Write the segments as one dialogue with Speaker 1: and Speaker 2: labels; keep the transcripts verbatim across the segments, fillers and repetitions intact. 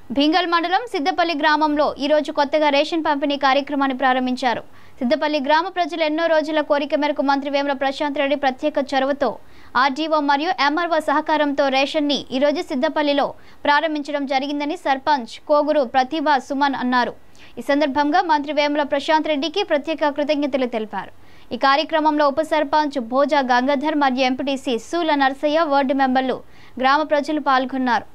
Speaker 1: భింగల్ మండలం సిద్దపల్లి గ్రామంలో ఈ రోజు కొత్తగా రేషన్ పంపిణీ కార్యక్రమాన్ని ప్రారంభించారు. సిద్దపల్లి గ్రామ ప్రజలు ఎన్నో రోజుల కోరిక మేరకు మంత్రి వేముల ప్రశాంత్ రెడ్డి ప్రత్యేక చొరవతో ఆర్డీఓ మరియు ఎంఆర్ఓ సహకారంతో రేషన్ ని ఈ రోజు సిద్దపల్లిలో ప్రారంభించడం జరిగిందని సర్పంచ్ కోగురు ప్రతిభ సుమన్ అన్నారు. ఈ సందర్భంగా మంత్రి వేముల ప్రశాంత్ రెడ్డికి ప్రత్యేక కృతజ్ఞతలు తెలిపారు. ఈ కార్యక్రమంలో ఉప సర్పంచ్ భోజా గంగాధర్ మరియు ఎంపీటీసీ సూల నర్సయ్య వార్డు మెంబర్లు గ్రామ ప్రజలు పాల్గొన్నారు.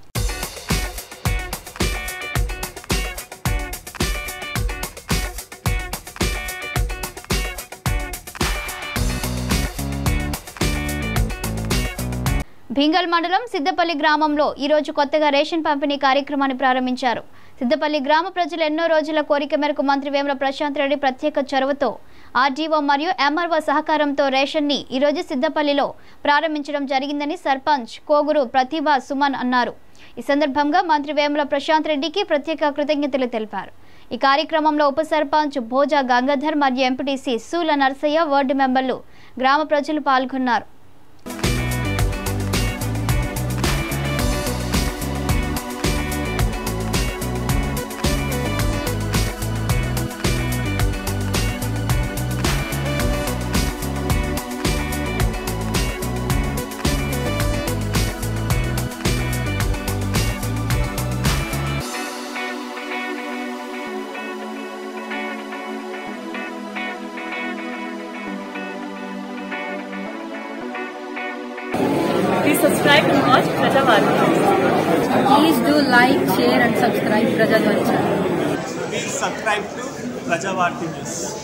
Speaker 1: భింగల్ మండలం సిద్దపల్లి గ్రామంలో ఈ రోజు కొత్తగా రేషన్ పంపిణీ కార్యక్రమాన్ని ప్రారంభించారు. సిద్దపల్లి గ్రామ ప్రజలు ఎన్నో రోజుల కోరిక మేరకు మంత్రి వేముల ప్రశాంత్ రెడ్డి ప్రత్యేక చొరవతో ఆర్డీఓ మరియు ఎంఆర్ఓ సహకారంతో రేషన్ ని ఈ రోజు సిద్దపల్లిలో ప్రారంభించడం జరిగిందని సర్పంచ్ కోగురు ప్రతిభ సుమన్ అన్నారు. ఈ సందర్భంగా మంత్రి వేముల ప్రశాంత్ రెడ్డికి ప్రత్యేక కృతజ్ఞతలు తెలిపారు. ఈ కార్యక్రమంలో ఉప సర్పంచ్ భోజా గంగాధర్ మరియు ఎంపీటీసీ సూల నర్సయ్య వార్డు మెంబర్లు గ్రామ ప్రజలు పాల్గొన్నారు.
Speaker 2: Please subscribe and watch Praja Varadhi.
Speaker 3: Please do like, share and subscribe Praja Varadhi.
Speaker 4: Please subscribe to Praja Varadhi News.